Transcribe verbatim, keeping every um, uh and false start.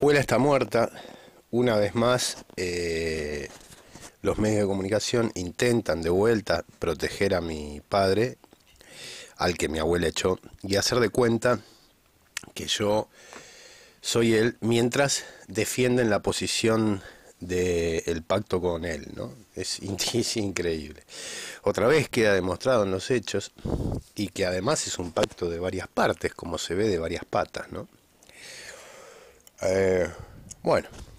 abuela está muerta. Una vez más, eh, los medios de comunicación intentan de vuelta proteger a mi padre, al que mi abuela echó, y hacer de cuenta que yo soy él, mientras defienden la posición del pacto con él, ¿no? Es, es increíble. Otra vez queda demostrado en los hechos, y que además es un pacto de varias partes, como se ve de varias patas, ¿no? Eh, bueno.